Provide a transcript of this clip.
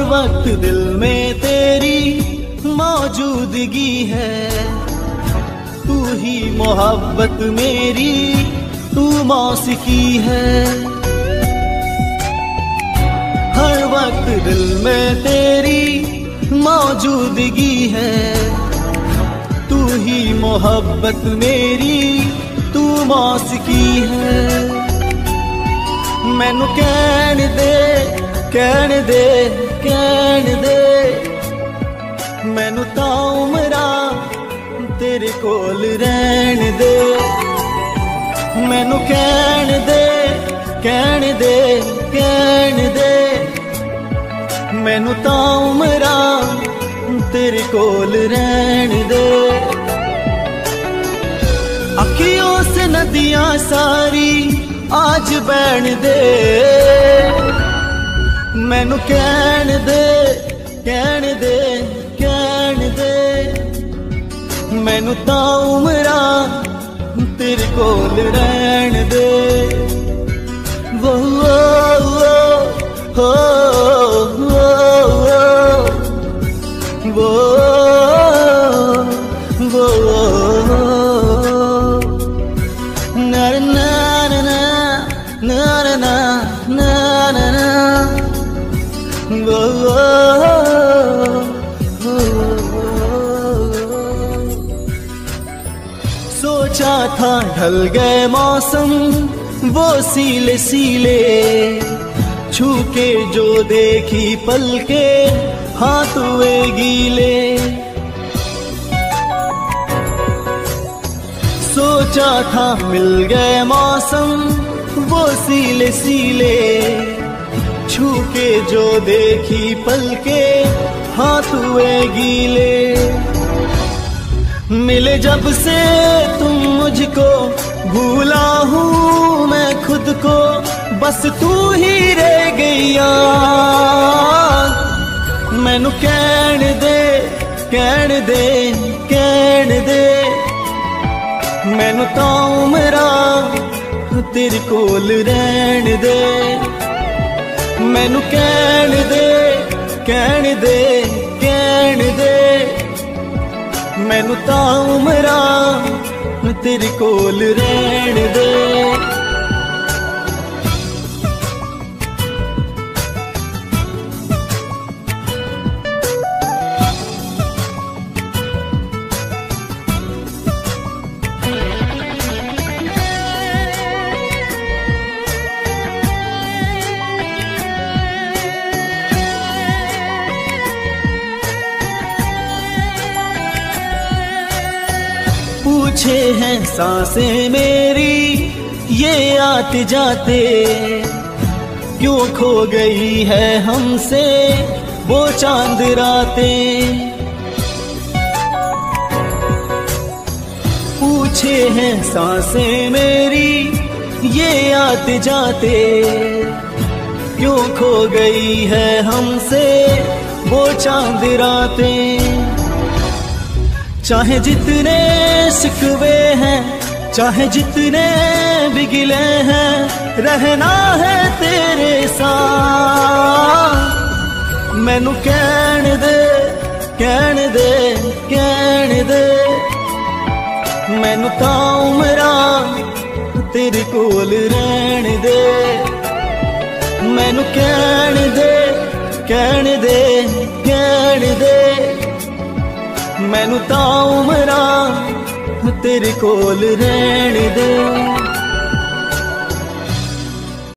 वक्त दिल में तेरी मौजूदगी है, तू ही मोहब्बत मेरी, तू मौसीकी है। हर वक्त दिल में तेरी मौजूदगी है, तू ही मोहब्बत मेरी, तू मौसीकी है। मैनू कहन दे, कहन दे, कहन दे, मैनू तां उमरां तेरे कोल रहन दे। मैनू कहन दे, कहन दे, कहन दे, मैनू तां उमरां तेरे कोल रहन दे। अखियों से नदियां सारी आज बहन दे, मैनू कहन दे, कहन दे, कहन दे, मैनू तां उमरां तेरे कोल रहन दे। वो हो सोचा था ढल गए मौसम वो सीले सीले, छू के जो देखी पलके हाथ हुए गीले। सोचा था मिल गए मौसम वो सीले सीले, छू के जो देखी पलके हाथ हुए गीले। मिले जब से तुम मुझको, भूला हूँ मैं खुद को, बस तू ही रह गई यार। मैनू कहन दे, कहन दे, कहन दे, मैनू तां उमरां तेरे कोल रहन दे। मैनू कहन दे, कहन दे, कहन दे, मैनू तां उमरां तेरे कोल रहन दे। पूछे हैं सांसें मेरी ये आते जाते, क्यों खो गई है हमसे वो चांद रातें। पूछे हैं सांसें मेरी ये आते जाते, क्यों खो गई है हमसे वो चांद रातें। चाहे जितने शिकवे हैं, चाहे जितने बिगले हैं, रहना है तेरे साथ। मैनू कहन दे, कहन दे, कहन दे, मैनू तां उमरां तेरे कोल रहन दे। मैनू कहन दे, कहन दे, कहन दे, मैनू तां उमरां तेरे कोल रहन दे।